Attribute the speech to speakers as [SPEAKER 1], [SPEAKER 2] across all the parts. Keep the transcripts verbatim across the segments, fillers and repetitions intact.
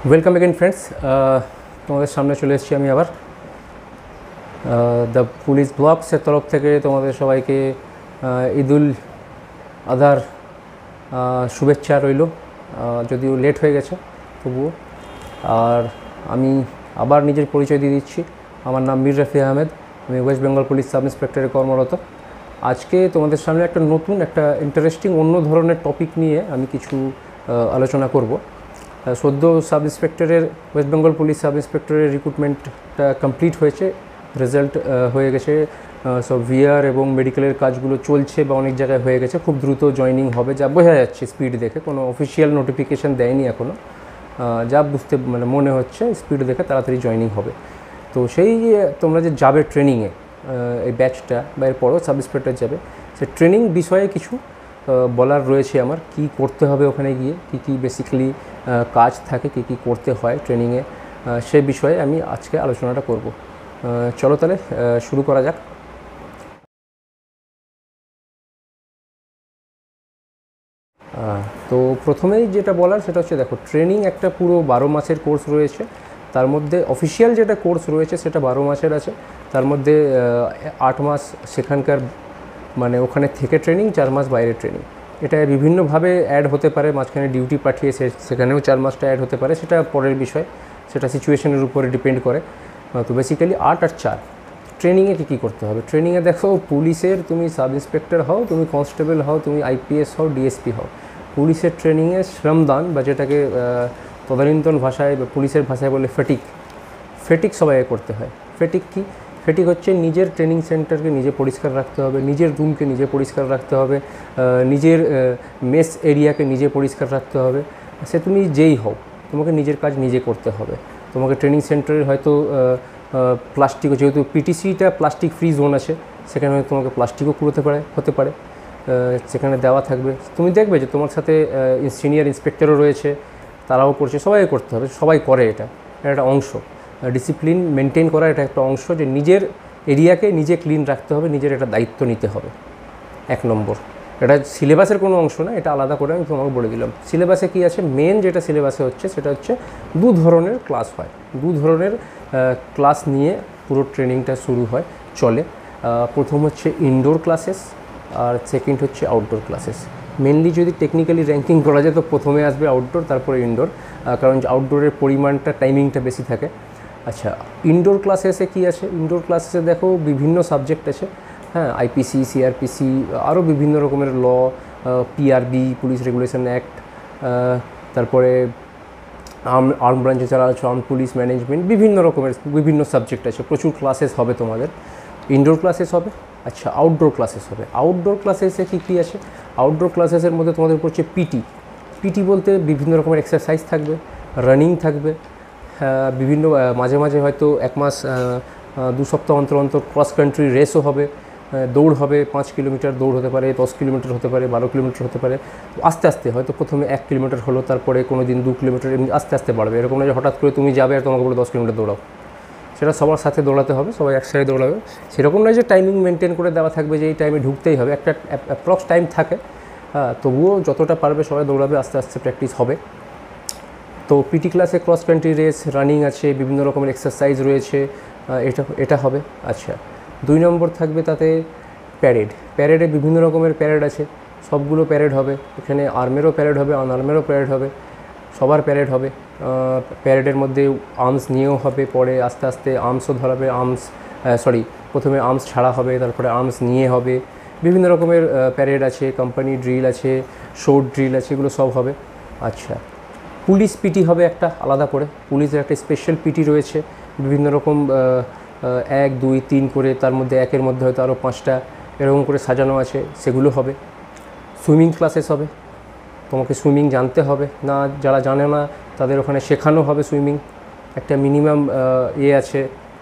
[SPEAKER 1] Welcome again friends, তোমাদের সামনে চলে এসেছি আমি আবার দ্য পুলিশ ব্লগসের তরফ থেকে তোমাদের সবাইকে ঈদুল আজহার শুভেচ্ছা রইল, যদিও লেট হয়ে গেছে তবুও। আর আমি আবার নিজের পরিচয় দিয়ে দিচ্ছি। আমার নাম মীর রাফি আহমেদ, আমি ওয়েস্ট বেঙ্গল পুলিশ সাব ইন্সপেক্টরে কর্মরত। আজকে তোমাদের সামনে একটা নতুন একটা ইন্টারেস্টিং অন্য ধরনের টপিক নিয়ে আমি কিছু আলোচনা করব। সদ্য সাব ইন্সপেক্টরের ওয়েস্ট বেঙ্গল পুলিশ সাব ইন্সপেক্টরের রিক্রুটমেন্টটা কমপ্লিট হয়েছে, রেজাল্ট হয়ে গেছে, সব ভিআর এবং মেডিকেলের কাজগুলো চলছে বা অনেক জায়গায় হয়ে গেছে। খুব দ্রুত জয়নিং হবে যা বোঝা যাচ্ছে স্পিড দেখে, কোনো অফিসিয়াল নোটিফিকেশান দেয়নি এখনও, যা বুঝতে মানে মনে হচ্ছে স্পিড দেখে তাড়াতাড়ি জয়নিং হবে। তো সেই তোমরা যে যাবে ট্রেনিংয়ে, এই ব্যাচটা বা এরপরও সাব ইন্সপেক্টর যাবে, সে ট্রেনিং বিষয়ে কিছু বলার রয়েছে আমার। কি করতে হবে ওখানে গিয়ে, কী কী বেসিক্যালি কাজ থাকে, কী কী করতে হয় ট্রেনিংয়ে, সে বিষয়ে আমি আজকে আলোচনাটা করব। চলো তাহলে শুরু করা যাক। তো প্রথমেই যেটা বলার সেটা হচ্ছে, দেখো ট্রেনিং একটা পুরো বারো মাসের কোর্স রয়েছে। তার মধ্যে অফিসিয়াল যেটা কোর্স রয়েছে সেটা বারো মাসের আছে, তার মধ্যে আট মাস সেখানকার মানে ওখানে থেকে ট্রেনিং, চার মাস বাইরে ট্রেনিং। এটা বিভিন্নভাবে অ্যাড হতে পারে, মাঝখানে ডিউটি পাঠিয়ে সেখানেও চার মাসটা অ্যাড হতে পারে, সেটা পরের বিষয়, সেটা সিচুয়েশনের উপরে ডিপেন্ড করে। তো বেসিক্যালি আট আর চার ট্রেনিংয়ে কী কী করতে হবে। ট্রেনিংয়ে দেখো, পুলিশের তুমি সাব ইন্সপেক্টর হও, তুমি কনস্টেবল হও, তুমি আইপিএস হও, ডিএসপি হও, পুলিশের ট্রেনিংয়ে শ্রমদান বা যেটাকে তদানীন্তন ভাষায় বা পুলিশের ভাষায় বলে ফেটিক, ফেটিক সবাইকে করতে হয়। ফেটিক কি? ফেটিক হচ্ছে নিজের ট্রেনিং সেন্টারকে নিজে পরিষ্কার রাখতে হবে, নিজের রুমকে নিজে পরিষ্কার রাখতে হবে, নিজের মেস এরিয়াকে নিজে পরিষ্কার রাখতে হবে। সে তুমি যেই হও, তোমাকে নিজের কাজ নিজে করতে হবে। তোমাকে ট্রেনিং সেন্টারের হয়তো প্লাস্টিক, যেহেতু পিটিসিটা প্লাস্টিক ফ্রি জোন আছে, সেখানে হয়তো তোমাকে প্লাস্টিকও কুড়োতে পারে হতে পারে, সেখানে দেওয়া থাকবে। তুমি দেখবে যে তোমার সাথে সিনিয়র ইন্সপেক্টরও রয়েছে, তারাও করছে, সবাই করতে হবে, সবাই করে। এটা এটা একটা অংশ, ডিসিপ্লিন মেনটেন করা এটা একটা অংশ, যে নিজের এরিয়াকে নিজে ক্লিন রাখতে হবে, নিজের এটা দায়িত্ব নিতে হবে। এক নম্বর, এটা সিলেবাসের কোনো অংশ না, এটা আলাদা করে আমি তোমাকে বলে দিলাম। সিলেবাসে কী আছে, মেন যেটা সিলেবাসে হচ্ছে সেটা হচ্ছে দু ধরনের ক্লাস হয়, দু ধরনের ক্লাস নিয়ে পুরো ট্রেনিংটা শুরু হয়, চলে। প্রথম হচ্ছে ইনডোর ক্লাসেস আর সেকেন্ড হচ্ছে আউটডোর ক্লাসেস। মেনলি যদি টেকনিক্যালি র্যাঙ্কিং করা যায় তো প্রথমে আসবে আউটডোর, তারপরে ইনডোর, কারণ আউটডোরের পরিমাণটা টাইমিংটা বেশি থাকে। আচ্ছা, ইনডোর ক্লাসেসে কী আছে? ইনডোর ক্লাসেসে দেখো বিভিন্ন সাবজেক্ট আছে, হ্যাঁ, আইপিসি, সিআরপিসি, আরও বিভিন্ন রকমের law, PRB, police regulation act, তারপরে আর্ম আর্ম ব্রাঞ্চে যারা আছে আর্ম পুলিশ ম্যানেজমেন্ট, বিভিন্ন রকমের বিভিন্ন সাবজেক্ট আছে, প্রচুর ক্লাসেস হবে তোমাদের। ইনডোর ক্লাসেস হবে। আচ্ছা, আউটডোর ক্লাসেস হবে। আউটডোর ক্লাসেসে কী কী আছে? আউটডোর ক্লাসেসের মধ্যে তোমাদের পড়ছে পিটি। পিটি বলতে বিভিন্ন রকমের এক্সারসাইজ থাকবে, রানিং থাকবে, বিভিন্ন মাঝে মাঝে হয়তো এক মাস দু সপ্তাহ অন্তর অন্তর ক্রস কান্ট্রি রেসও হবে, দৌড় হবে, পাঁচ কিলোমিটার দৌড় হতে পারে, দশ কিলোমিটার হতে পারে, বারো কিলোমিটার হতে পারে। আস্তে আস্তে হয়তো প্রথমে এক কিলোমিটার হলো, তারপরে কোনো দিন দু কিলোমিটার, এমনি আস্তে আস্তে বাড়বে। এরকম না যে হঠাৎ করে তুমি যাবে আর তোমাকে বলে দশ কিলোমিটার দৌড়াও, সেটা সবার সাথে দৌড়াতে হবে, সবাই একসাথে দৌড়াবে। সেরকম নয় যে টাইমিং মেনটেন করে দেওয়া থাকবে যে এই টাইমে ঢুকতেই হবে, একটা অ্যাপ্রক্স টাইম থাকে, হ্যাঁ, তবুও যতটা পারবে সবাই দৌড়াবে, আস্তে আস্তে প্র্যাকটিস হবে। তো পিটি ক্লাসে ক্রস কান্ট্রি রেস, রানিং আছে, বিভিন্ন রকমের এক্সারসাইজ রয়েছে, এটা এটা হবে। আচ্ছা, দুই নম্বর থাকবে তাতে প্যারেড। প্যারেডে বিভিন্ন রকমের প্যারেড আছে, সবগুলো প্যারেড হবে। এখানে আর্মেরও প্যারেড হবে, আনআর্মেরও প্যারেড হবে, সবার প্যারেড হবে। প্যারেডের মধ্যে আর্মস নিয়েও হবে, পরে আস্তে আস্তে আর্মসও ধরাবে, আর্মস সরি প্রথমে আর্মস ছাড়া হবে, তারপরে আর্মস নিয়ে হবে। বিভিন্ন রকমের প্যারেড আছে, কোম্পানি ড্রিল আছে, শোর্ট ড্রিল আছে, এগুলো সব হবে। আচ্ছা, পুলিশ পিটি হবে একটা আলাদা করে, পুলিশের একটা স্পেশাল পিটি রয়েছে, বিভিন্ন রকম এক দুই তিন করে, তার মধ্যে একের মধ্যে হয়তো আরও পাঁচটা এরকম করে সাজানো আছে, সেগুলো হবে। সুইমিং ক্লাসেস হবে, তোমাকে সুইমিং জানতে হবে, না যারা জানে না তাদের ওখানে শেখানো হবে সুইমিং। একটা মিনিমাম ইয়ে আছে,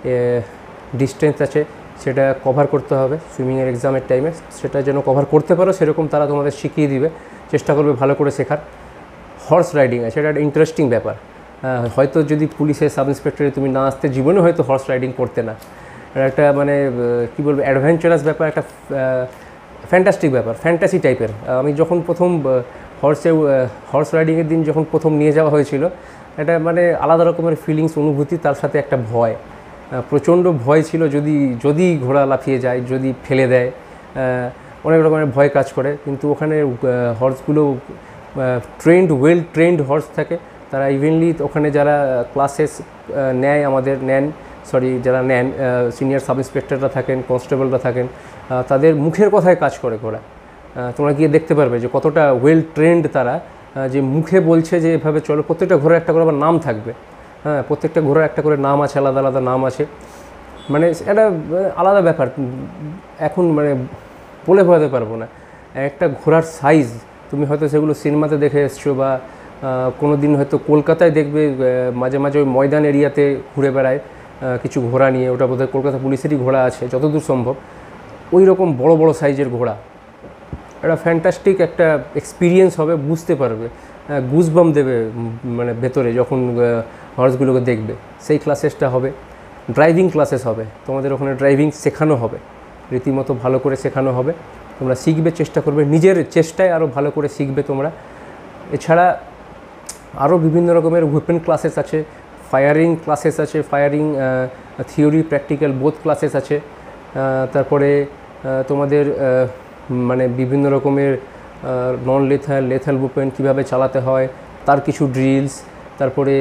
[SPEAKER 1] ডিস্টেন্স আছে, সেটা কভার করতে হবে সুইমিংয়ের এক্সামের টাইমে, সেটা যেন কভার করতে পারো সেরকম তারা তোমাদের শিখিয়ে দিবে, চেষ্টা করবে ভালো করে শেখার। হর্স রাইডিং আছে, এটা একটা ইন্টারেস্টিং ব্যাপার। হয়তো যদি পুলিশের সাব ইন্সপেক্টরে তুমি না আসতে, জীবনে হয়তো হর্স রাইডিং করতে না। এটা একটা মানে কী বলবো, অ্যাডভেঞ্চারাস ব্যাপার, একটা ফ্যান্টাস্টিক ব্যাপার, ফ্যান্টাসি টাইপের। আমি যখন প্রথম হর্সে হর্স রাইডিংয়ের দিন যখন প্রথম নিয়ে যাওয়া হয়েছিল, এটা মানে আলাদা রকমের ফিলিংস, অনুভূতি, তার সাথে একটা ভয়, প্রচণ্ড ভয় ছিল যদি যদি ঘোড়া লাফিয়ে যায়, যদি ফেলে দেয়, অনেক রকমের ভয় কাজ করে। কিন্তু ওখানে হর্সগুলো ট্রেন্ড, ওয়েল ট্রেন্ড হর্স থাকে, তারা ইভেনলি ওখানে যারা ক্লাসেস নেয় আমাদের নেন সরি যারা নেন সিনিয়র সাব ইন্সপেক্টররা থাকেন, কনস্টেবলরা থাকেন, তাদের মুখের কথায় কাজ করে ঘোড়া। তোমরা গিয়ে দেখতে পারবে যে কতটা ওয়েল ট্রেন্ড তারা, যে মুখে বলছে যে এভাবে চলো। প্রত্যেকটা ঘোড়ার একটা করে আবার নাম থাকবে, হ্যাঁ, প্রত্যেকটা ঘোড়ার একটা করে নাম আছে, আলাদা আলাদা নাম আছে, মানে এটা আলাদা ব্যাপার। এখন মানে বলে বোঝাতে পারবো না। একটা ঘোড়ার সাইজ তুমি হয়তো সেগুলো সিনেমাতে দেখে এসছো, বা কোনো দিন হয়তো কলকাতায় দেখবে মাঝে মাঝে ওই ময়দান এরিয়াতে ঘুরে বেড়ায় কিছু ঘোড়া নিয়ে, ওটা বোধহয় কলকাতা পুলিশেরই ঘোড়া আছে যতদূর সম্ভব। ওই রকম বড় বড় সাইজের ঘোড়া, একটা ফ্যান্টাস্টিক একটা এক্সপিরিয়েন্স হবে, বুঝতে পারবে, গুজবাম দেবে মানে ভেতরে যখন হর্সগুলোকে দেখবে। সেই ক্লাসেসটা হবে, ড্রাইভিং ক্লাসেস হবে, তোমাদের ওখানে ড্রাইভিং শেখানো হবে, রীতিমতো ভালো করে শেখানো হবে, তোমরা শিখবে, চেষ্টা করবে, নিজের চেষ্টায় আরও ভালো করে শিখবে তোমরা। এছাড়া আরও বিভিন্ন রকমের ওয়েপেন ক্লাসেস আছে, ফায়ারিং ক্লাসেস আছে, firing theory practical both classes আছে। তারপরে তোমাদের মানে বিভিন্ন রকমের নন লেথাল, লেথাল ওয়েপেন কীভাবে চালাতে হয় তার কিছু ড্রিলস, তারপরে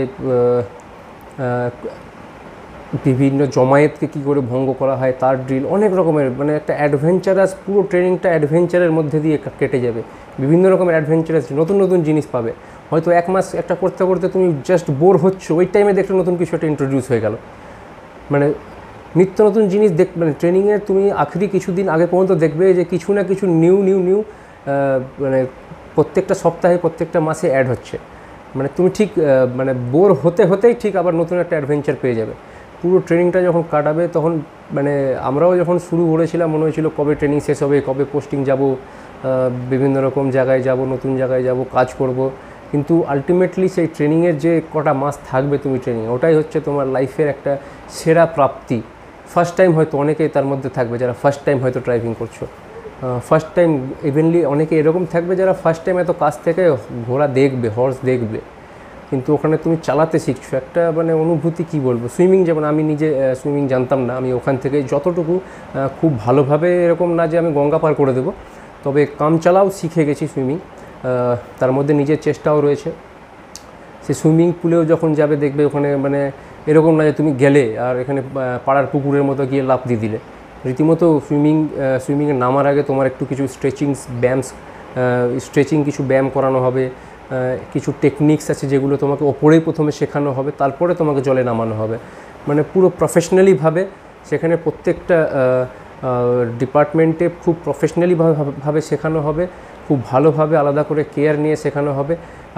[SPEAKER 1] বিভিন্ন জমায়েতকে কী করে ভঙ্গ করা হয় তার ড্রিল, অনেক রকমের মানে একটা অ্যাডভেঞ্চারাস, পুরো ট্রেনিংটা অ্যাডভেঞ্চারের মধ্যে দিয়ে কেটে যাবে। বিভিন্ন রকমের অ্যাডভেঞ্চারাস নতুন নতুন জিনিস পাবে। হয়তো এক মাস একটা করতে করতে তুমি জাস্ট বোর হচ্ছ, ওই টাইমে দেখলে নতুন কিছু একটা ইন্ট্রোডিউস হয়ে গেল, মানে নিত্য নতুন জিনিস দেখ, মানে ট্রেনিংয়ের তুমি আখেরি কিছুদিন আগে পর্যন্ত দেখবে যে কিছু না কিছু নিউ নিউ নিউ মানে প্রত্যেকটা সপ্তাহে প্রত্যেকটা মাসে অ্যাড হচ্ছে। মানে তুমি ঠিক মানে বোর হতে হতেই ঠিক আবার নতুন একটা অ্যাডভেঞ্চার পেয়ে যাবে। পুরো ট্রেনিংটা যখন কাটাবে তখন মানে আমরাও যখন শুরু করেছিলাম মনে হয়েছিল কবে ট্রেনিং শেষ হবে, কবে পোস্টিং যাব, বিভিন্ন রকম জায়গায় যাব, নতুন জায়গায় যাব, কাজ করব। কিন্তু আলটিমেটলি সেই ট্রেনিংয়ের যে কটা মাস থাকবে তুমি ট্রেনিং, ওটাই হচ্ছে তোমার লাইফের একটা সেরা প্রাপ্তি। ফার্স্ট টাইম হয়তো অনেকেই তার মধ্যে থাকবে যারা ফার্স্ট টাইম হয়তো ড্রাইভিং করছো, ফার্স্ট টাইম ইভেনলি অনেকে এরকম থাকবে যারা ফার্স্ট টাইম এত কাছ থেকে ঘোড়া দেখবে, হর্স দেখবে, কিন্তু ওখানে তুমি চালাতে শিখছো, একটা মানে অনুভূতি কী বলবো। সুইমিং যেমন আমি নিজে সুইমিং জানতাম না, আমি ওখান থেকে যতটুকু খুব ভালোভাবে, এরকম না যে আমি গঙ্গা পার করে দেবো, তবে কাম চালাও শিখে গেছি সুইমিং, তার মধ্যে নিজের চেষ্টাও রয়েছে। সে সুইমিং পুলেও যখন যাবে দেখবে ওখানে মানে এরকম না যে তুমি গেলে আর এখানে পাড়ার পুকুরের মতো গিয়ে লাফ দিয়ে দিলে, রীতিমতো সুইমিং সুইমিংয়ে নামার আগে তোমার একটু কিছু স্ট্রেচিংস ব্যায়াম স্ট্রেচিং কিছু ব্যায়াম করানো হবে, কিছু টেকনিক্স আছে যেগুলো তোমাকে ওপরেই প্রথমে শেখানো হবে, তারপরে তোমাকে জলে নামানো হবে। মানে পুরো প্রফেশনালিভাবে সেখানে প্রত্যেকটা ডিপার্টমেন্টে খুব প্রফেশনালিভাবে ভাবে শেখানো হবে, খুব ভালোভাবে আলাদা করে কেয়ার নিয়ে শেখানো হবে।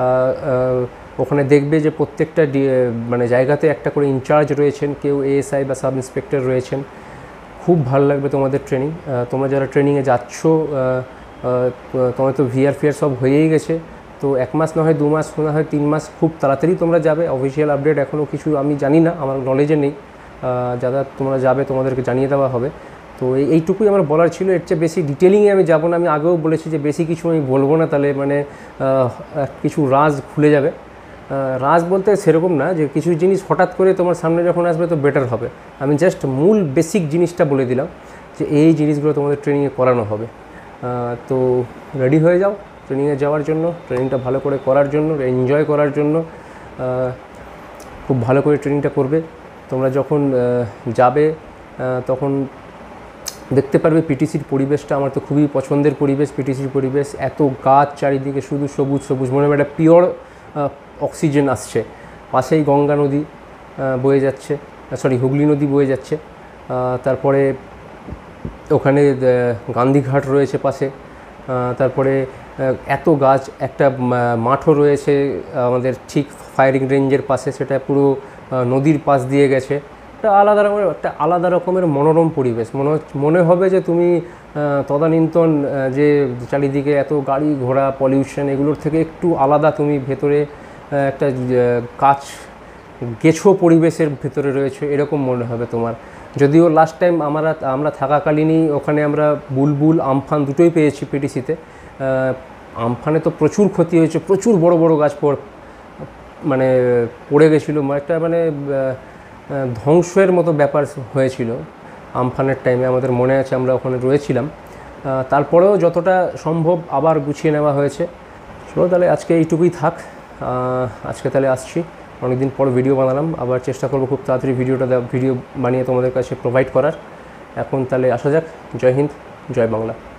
[SPEAKER 1] ওখানে দেখবে যে প্রত্যেকটা মানে জায়গাতে একটা করে ইনচার্জ রয়েছেন, কেউ এএসআই বা সাব ইন্সপেক্টর রয়েছেন। খুব ভালো লাগবে তোমাদের ট্রেনিং। তোমরা যারা ট্রেনিংয়ে যাচ্ছ, তোমার তো ভিআর ফিআর সব হয়েই গেছে, তো এক মাস না হয় দু মাস না হয় তিন মাস, খুব তাড়াতাড়ি তোমরা যাবে। অফিসিয়াল আপডেট এখনও কিছু আমি জানি না, আমার নলেজে নেই, যারা তোমরা যাবে তোমাদেরকে জানিয়ে দেওয়া হবে। তো এইটুকুই আমার বলার ছিল, এর চেয়ে বেশি ডিটেলিংয়ে আমি যাব না। আমি আগেও বলেছি যে বেশি কিছু আমি বলবো না, তাহলে মানে কিছু রাজ খুলে যাবে। রাজ বলতে সেরকম না যে কিছু জিনিস হঠাৎ করে তোমার সামনে যখন আসবে তো বেটার হবে। আমি জাস্ট মূল বেসিক জিনিসটা বলে দিলাম যে এই জিনিসগুলো তোমাদের ট্রেনিংয়ে করানো হবে। তো রেডি হয়ে যাও ট্রেনিংয়ে যাওয়ার জন্য, ট্রেনিংটা ভালো করে করার জন্য, এনজয় করার জন্য। খুব ভালো করে ট্রেনিংটা করবে। তোমরা যখন যাবে তখন দেখতে পারবে পিটিসির পরিবেশটা আমার তো খুবই পছন্দের পরিবেশ। পিটিসির পরিবেশ, এত গাছ চারিদিকে, শুধু সবুজ সবুজ, মনে হয় একটা পিওর অক্সিজেন আসছে। পাশেই গঙ্গা নদী বয়ে যাচ্ছে, সরি হুগলি নদী বয়ে যাচ্ছে। তারপরে ওখানে গান্ধীঘাট রয়েছে পাশে। তারপরে এত গাছ, একটা মাঠও রয়েছে আমাদের ঠিক ফায়ারিং রেঞ্জের পাশে, সেটা পুরো নদীর পাশ দিয়ে গেছে। একটা আলাদা রকমের একটা আলাদা রকমের মনোরম পরিবেশ। মনে মনে হবে যে তুমি তদানীন্তন যে চারিদিকে এত গাড়ি ঘোড়া পলিউশন এগুলোর থেকে একটু আলাদা, তুমি ভেতরে একটা কাছ গেছো পরিবেশের ভেতরে রয়েছে, এরকম মনে হবে তোমার। যদিও লাস্ট টাইম আমরা আমরা থাকাকালীনই ওখানে আমরা বুলবুল আমফান দুটোই পেয়েছি পিটিসিতে। আমফানে তো প্রচুর ক্ষতি হয়েছে, প্রচুর বড় বড় গাছ মানে পড়ে গেছিলো, একটা মানে ধ্বংসের মতো ব্যাপার হয়েছিল আমফানের টাইমে। আমাদের মনে আছে আমরা ওখানে রয়েছিলাম, তারপরেও যতটা সম্ভব আবার গুছিয়ে নেওয়া হয়েছে। চলো তাহলে আজকে এইটুকুই থাক। আজকে তাহলে আসছি, অনেকদিন পর ভিডিও বানালাম, আবার চেষ্টা করবো খুব তাড়াতাড়ি ভিডিওটা ভিডিও বানিয়ে তোমাদের কাছে প্রোভাইড করার। এখন তাহলে আসা যাক। জয় হিন্দ, জয় বাংলা।